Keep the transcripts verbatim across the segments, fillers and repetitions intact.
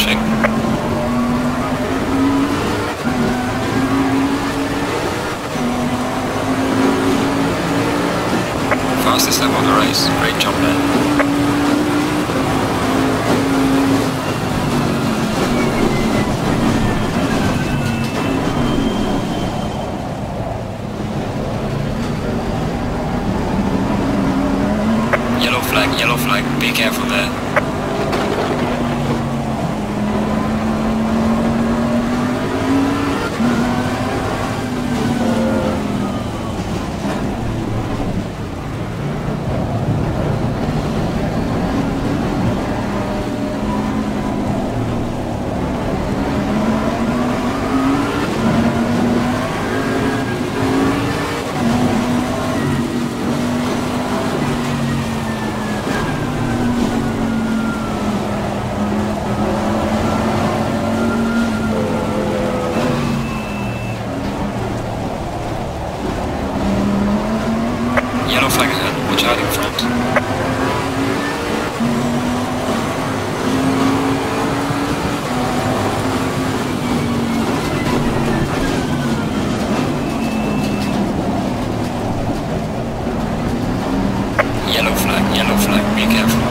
pushing. Fastest lap of the race. Great job, man. Yellow flag, yellow flag. Be careful there. Yellow flag ahead, watch out in front. Yellow flag, yellow flag, be careful.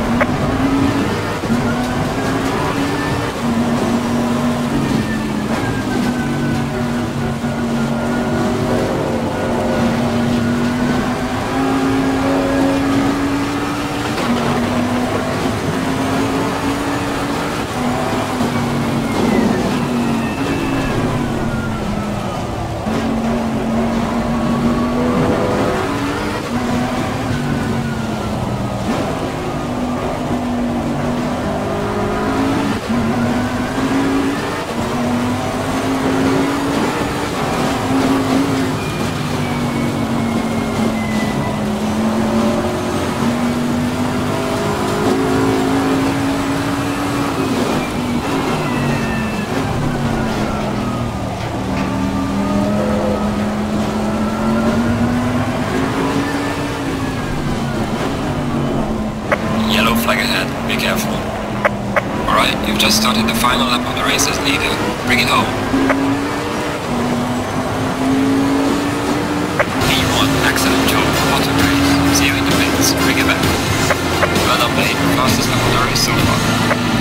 Yellow flag ahead, be careful. Alright, you've just started the final lap of the race as leader. Bring it home. P one, excellent job. What a race. See you in the pits. Bring it back. Well done, mate. Fastest lap of the race so far.